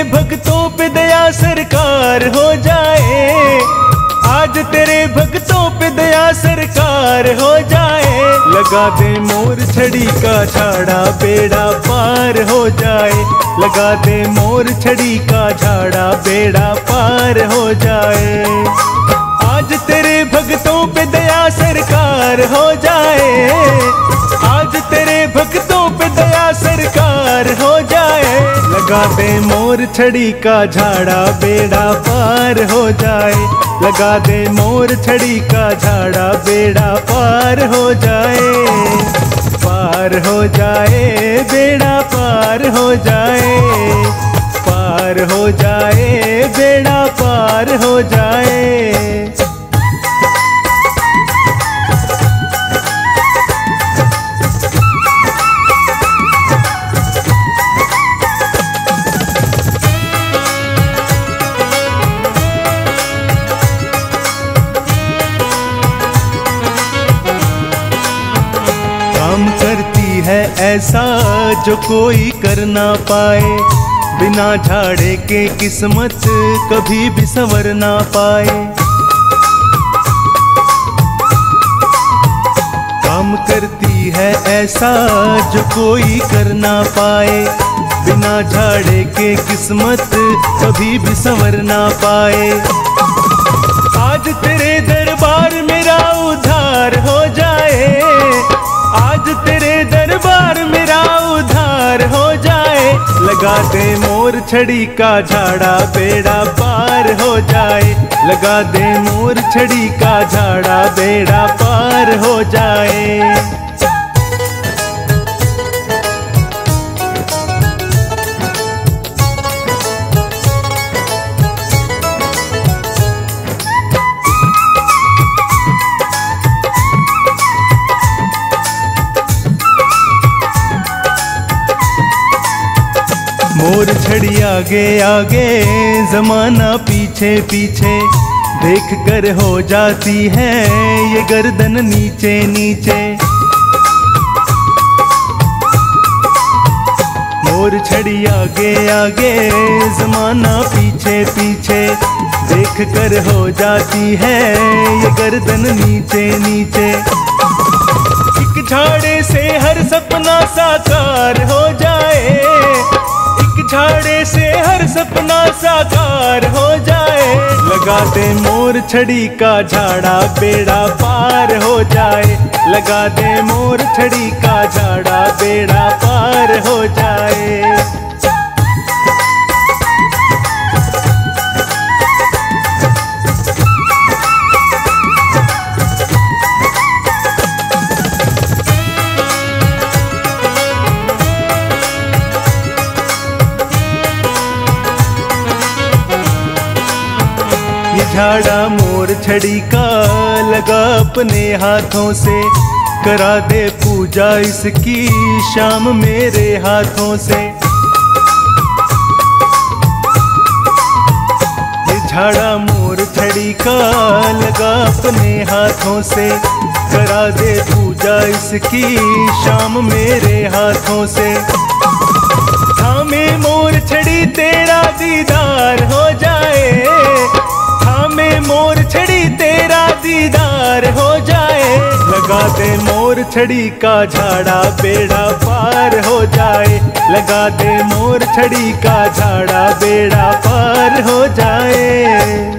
भक्तों पे दया सरकार हो जाए, आज तेरे भक्तों पे दया सरकार हो जाए। लगा दे मोर छड़ी का झाड़ा बेड़ा पार हो जाए, लगा दे मोर छड़ी का झाड़ा बेड़ा पार हो जाए। आज तेरे भक्तों पे दया सरकार हो जाए, आज तेरे भक्तों पे दया सरकार हो जाए। लगा दे मोर छड़ी का झाड़ा बेड़ा पार हो जाए, लगा दे मोर छड़ी का झाड़ा बेड़ा पार हो जाए। पार हो जाए बेड़ा पार हो जाए, पार हो जाए बेड़ा पार हो जाए। काम करती है ऐसा जो कोई कर ना पाए, बिना झाड़े के किस्मत कभी भी संवर ना पाए। काम करती है ऐसा जो कोई कर ना पाए, बिना झाड़े के किस्मत कभी भी संवर ना पाए। आज तेरे दरबार मेरा उद्धार हो जाए, आज तेरे दरबार मेरा उद्धार हो जाए। लगा दे मोर छड़ी का झाड़ा बेड़ा पार हो जाए, लगा दे मोर छड़ी का झाड़ा बेड़ा पार हो जाए। मोर छड़ी आगे आगे जमाना पीछे पीछे, देख कर हो जाती है ये गर्दन नीचे नीचे। मोर छड़ी आगे आगे जमाना पीछे पीछे, देख कर हो जाती है ये गर्दन नीचे नीचे। एक झाड़े से हर सपना साकार हो जाए, झाड़े से हर सपना साकार हो जाए। लगा दे मोर छड़ी का झाड़ा बेड़ा पार हो जाए, लगा दे मोर छड़ी का झाड़ा बेड़ा पार हो जाए। झाड़ा मोर छड़ी का लगा अपने हाथों से, करा दे पूजा इसकी शाम मेरे हाथों से। ये झाड़ा मोर छड़ी का लगा अपने हाथों से, करा दे पूजा इसकी शाम मेरे हाथों से। थामे मोर छड़ी तेरा दीदार हो जाए, थामे मोर छड़ी तेरा दीदार हो जाए। लगा दे मोर छड़ी का झाड़ा बेड़ा पार हो जाए, लगा दे मोर छड़ी का झाड़ा बेड़ा पार हो जाए।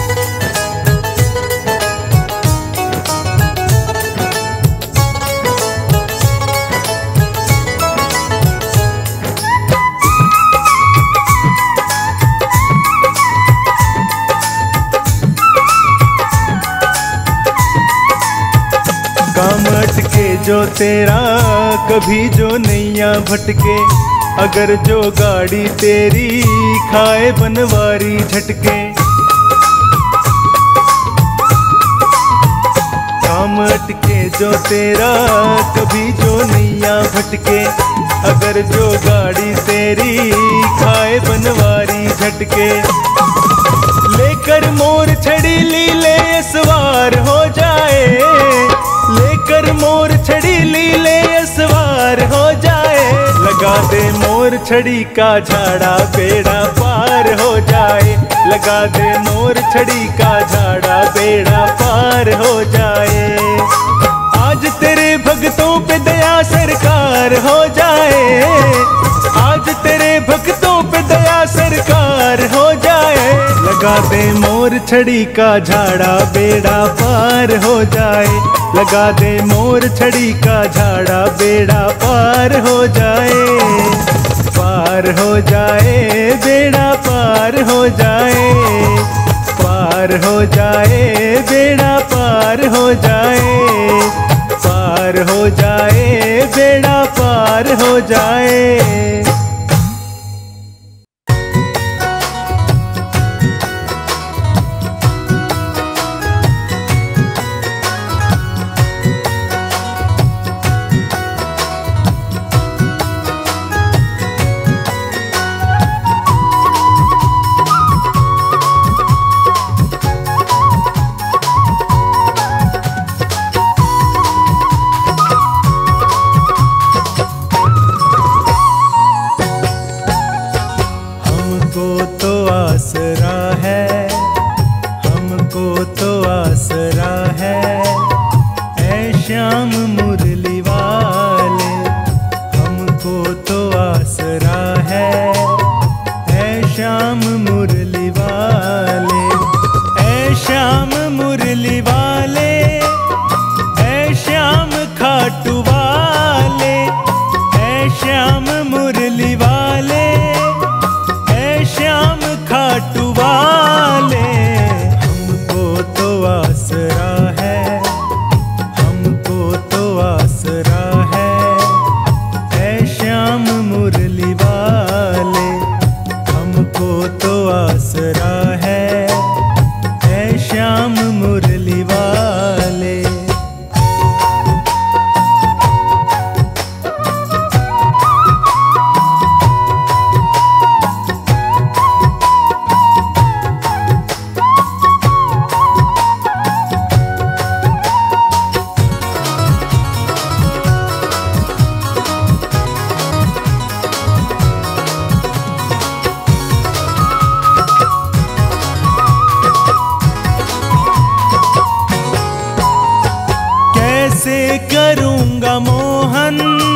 काम अटके जो तेरा कभी जो नैया भटके, अगर जो गाड़ी तेरी खाए बनवारी झटके। काम अटके जो तेरा कभी जो नैया भटके, अगर जो गाड़ी तेरी खाए बनवारी झटके। लेकर मोर छड़ी लीले सवार हो जाए, लेकर मोर छड़ी लीले सवार हो जाए। लगा दे मोर मोर छड़ी का झाड़ा बेड़ा पार हो जाए, लगा दे मोर छड़ी का झाड़ा बेड़ा पार हो जाए। आज तेरे भक्तों पे दया सरकार हो जाए, आज तेरे भक्तों पे दया सरकार हो जाए। लगा दे मोर छड़ी का झाड़ा बेड़ा पार हो जाए, लगा दे मोर छड़ी का झाड़ा बेड़ा पार हो जाए। पार हो जाए बेड़ा पार हो जाए, पार हो जाए बेड़ा पार हो जाए, पार हो जाए बेड़ा पार हो जाए। करूंगा मोहन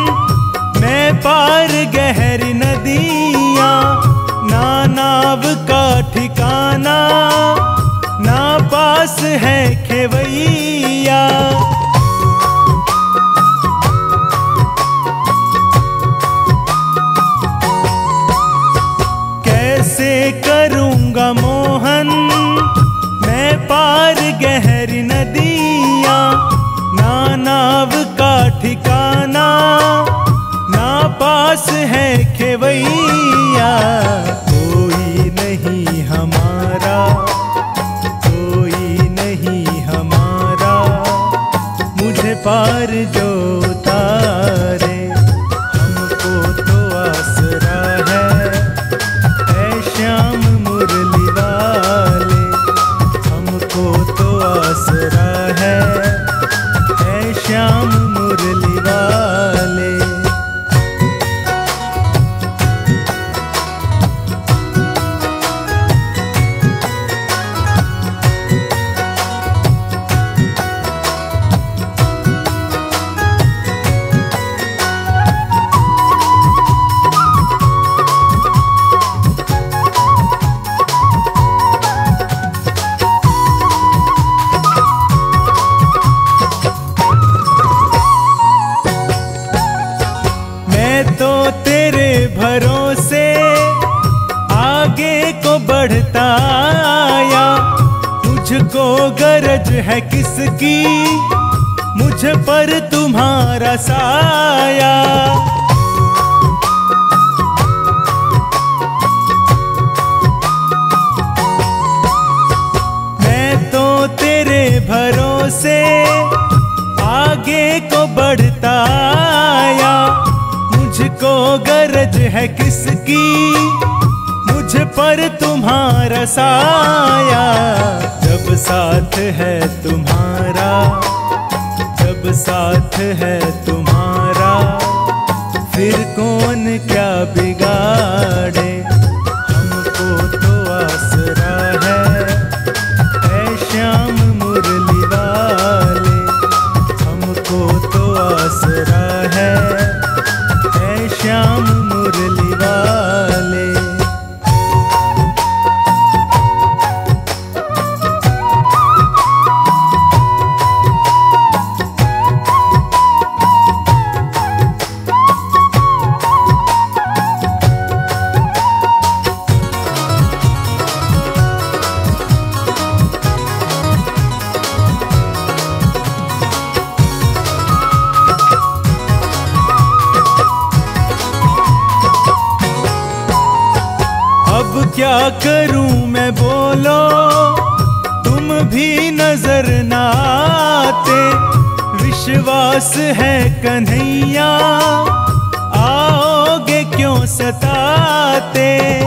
मैं पार गहरी नदियाँ, ना नाव का ठिकाना ना पास है खेवैया। कैसे करूंगा मोहन मैं पार गहरी नदियाँ, ना नाव का ठिकाना ना पास है खेवैया। कोई नहीं हमारा, कोई नहीं हमारा, मुझे पार जो उतारे। हमको तो आसरा है श्याम मुरली वाले, हमको तो आसरा है श्याम मुरली वाले। भरोसे आगे को बढ़ता आया, मुझको गरज है किसकी, मुझ पर तुम्हारा साया। मैं तो तेरे भरोसे आगे को बढ़ता आया, मुझको गरज है किसकी, मुझ पर तुम्हारा साया। जब साथ है तुम्हारा, जब साथ है तुम्हारा, फिर कौन क्या बिगाड़े। क्या करूं मैं बोलो, तुम भी नजर ना आते। विश्वास है कन्हैया, आओगे क्यों सताते।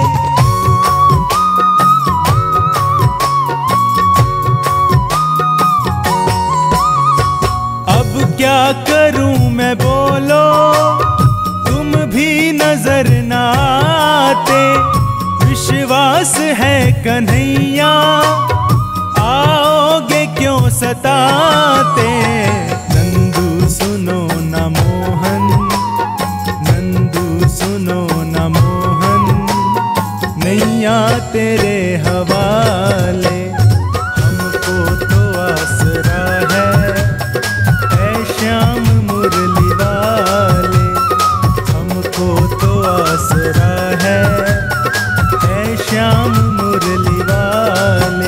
अब क्या करूं मैं बोलो, तुम भी नजर ना आते। विश्वास है कन्हैया, आओगे क्यों सताते। नंदू सुनो ना मोहन, नंदू सुनो ना मोहन, नैया तेरे हवाले। हमको तो आसरा है श्याम मुरली वाले। हमको तो आसरा है श्याम मुरली वाले।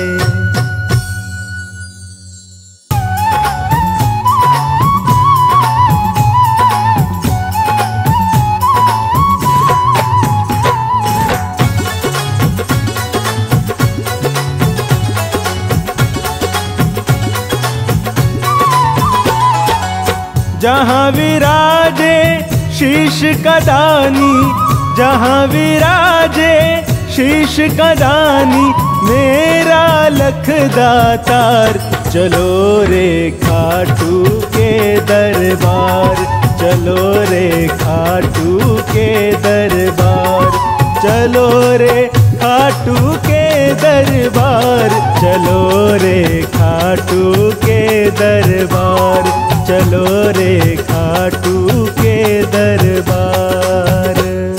जहाँ विराजे शीश का दानी, जहाँ विराजे शीश का दानी, मेरा लखदातार। चलो रे खाटू के दरबार, चलो रे खाटू के दरबार। चलो रे खाटू के दरबार, चलो रे खाटू के दरबार। चलो रे खाटू के दरबार।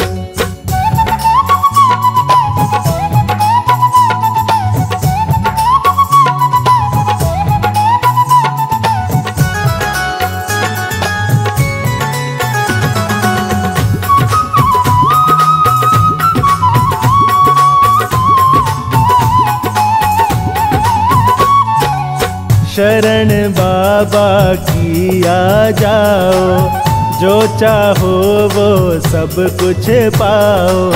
शरण बाबा की आ जाओ, जो चाहो वो सब कुछ पाओ।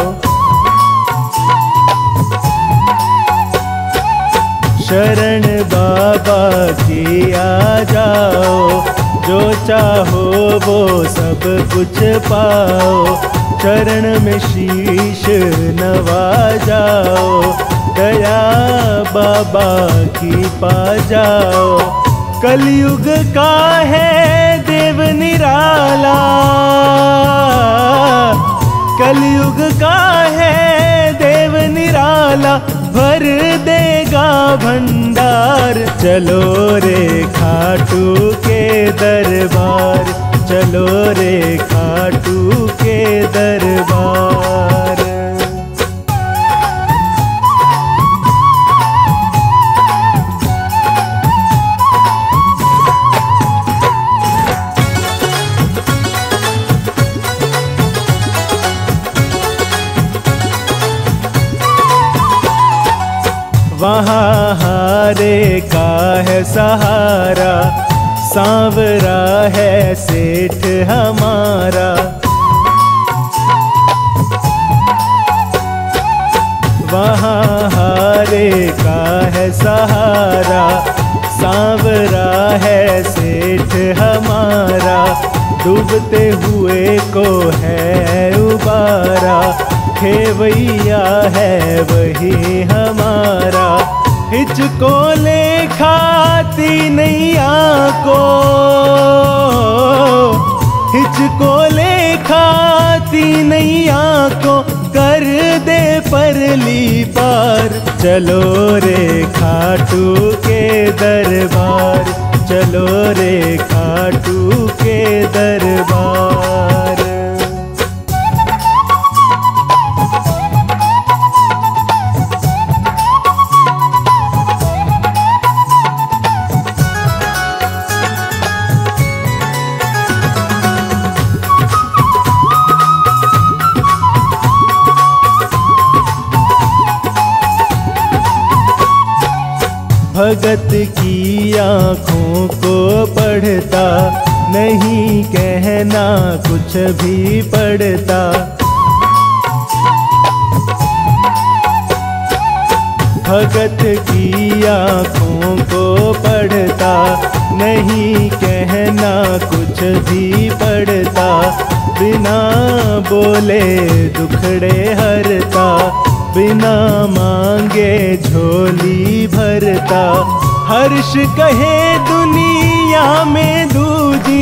शरण बाबा की आ जाओ, जो चाहो वो सब कुछ पाओ। चरण में शीश नवा जाओ, दया बाबा की पा जाओ। कलयुग का है देव निराला, कलयुग का है देव निराला, भर देगा भंडार। चलो रे खाटू के दरबार, चलो रे खाटू के दरबार। वहाँ हारे का है सहारा, सांवरा है सेठ हमारा। वहाँ हारे का है सहारा, सांवरा है सेठ हमारा। डूबते हुए को है उबारा, खेवैया है वही हमारा। हिचको ले खाती नैया को, हिचको ले खाती नैया को, कर दे परली पार। चलो रे खाटू के दरबार, चलो रे खाटू के दरबार। भगत की आँखों को पढ़ता, नहीं कहना कुछ भी पढ़ता। भगत की आँखों को पढ़ता, नहीं कहना कुछ भी पढ़ता, बिना बोले दुखड़े हरता, बिना मांगे झोली भरता। हर्ष कहे दुनिया में दूजी,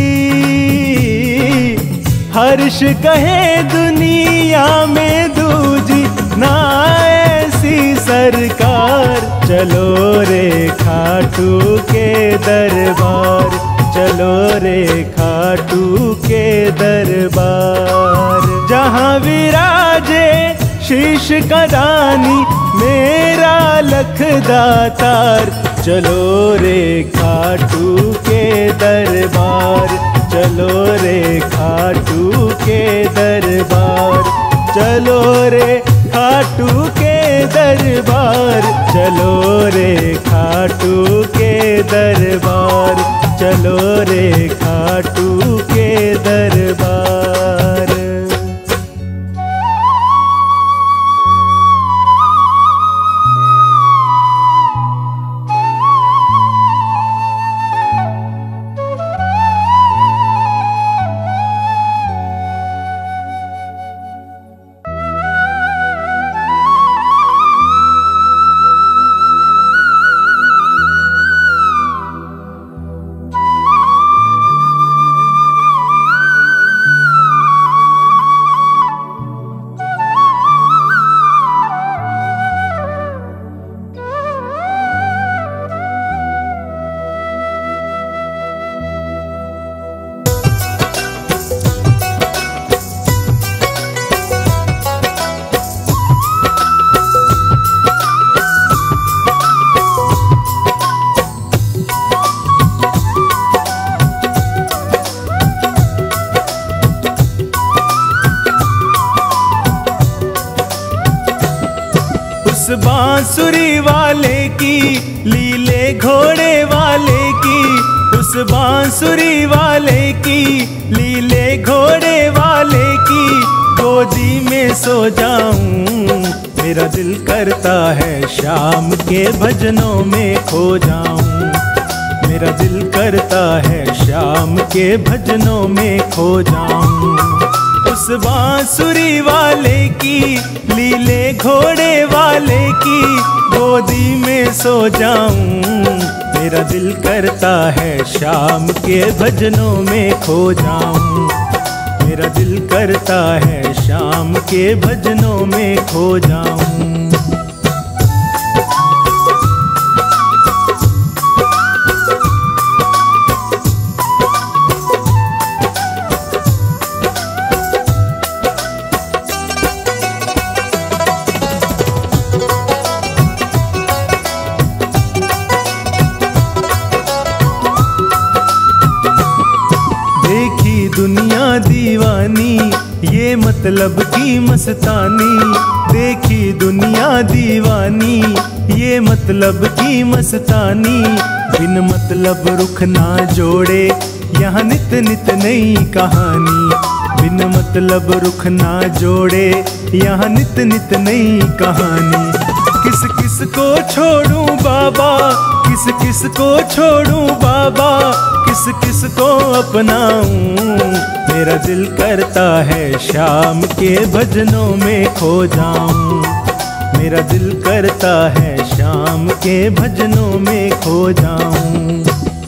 हर्ष कहे दुनिया में दूजी, ना ऐसी सरकार। चलो रे खाटू के दरबार, चलो रे खाटू के दरबार। जहाँ विराजे शीश का दानी मेरा लख दातार, चलो रे खाटू के दरबार, चलो रे खाटू के दरबार, चलो रे खाटू के दरबार, चलो रे खाटू के दरबार, चलो रे खाटू के दरबार। बांसुरी वाले की लीले घोड़े वाले की, उस बांसुरी वाले की लीले घोड़े वाले की गोदी में सो जाऊं। मेरा दिल करता है शाम के भजनों में खो जाऊं, मेरा दिल करता है शाम के भजनों में खो जाऊं। उस बांसुरी वाले की लीले घोड़े वाले की गोदी में सो जाऊं। मेरा दिल करता है शाम के भजनों में खो जाऊं, मेरा दिल करता है शाम के भजनों में खो जाऊं। दुनिया दीवानी ये मतलब की मस्तानी, देखी दुनिया दीवानी ये मतलब की मस्तानी। बिन मतलब रुख ना जोड़े यहाँ नित नित नई कहानी, बिन मतलब रुख ना जोड़े यहाँ नित नित नई कहानी। किस किस को छोड़ूं बाबा, किस किस को छोड़ूं बाबा, किस किस को अपनाऊं। मेरा दिल करता है शाम के भजनों में खो जाऊं, मेरा दिल करता है शाम के भजनों में खो जाऊं।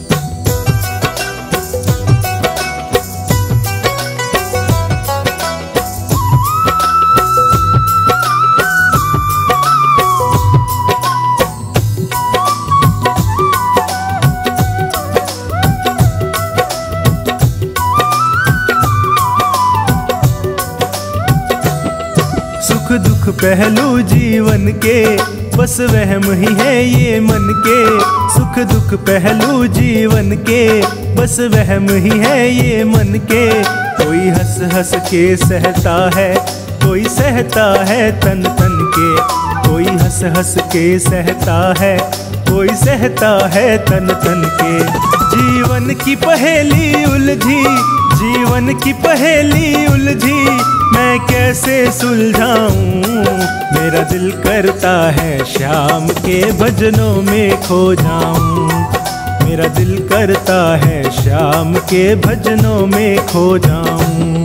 सुख दुख पहलू जीवन के बस वहम ही है ये मन के, सुख दुख पहलू जीवन के बस वहम ही है ये मन के। कोई हंस हंस के सहता है, कोई सहता है तन तन के, कोई हंस हंस के सहता है, कोई सहता है तन तन के। जीवन की पहेली उलझी, जीवन की पहेली उलझी, मैं कैसे सुलझाऊं। मेरा दिल करता है श्याम के भजनों में खो जाऊं। मेरा दिल करता है श्याम के भजनों में खो जाऊं।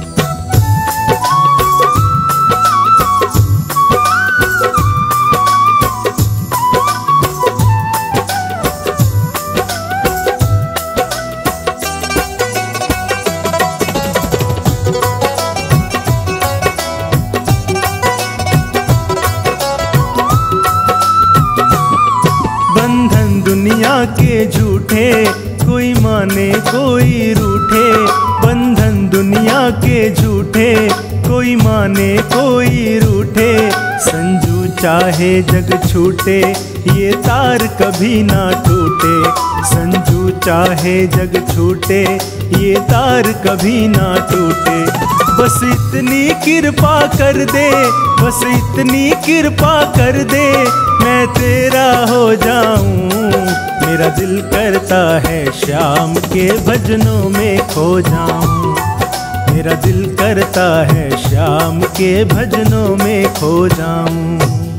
बंधन दुनिया के झूठे, कोई माने कोई रूठे। बंधन दुनिया के झूठे, कोई माने कोई रूठे। संजू चाहे जग छूटे, ये तार कभी ना टूटे। संजू चाहे जग छूटे, ये तार कभी ना टूटे। बस इतनी कृपा कर दे, बस इतनी कृपा कर दे, मैं तेरा हो जाऊं। मेरा दिल करता है श्याम के भजनों में खो जाऊं। मेरा दिल करता है श्याम के भजनों में खो जाऊं।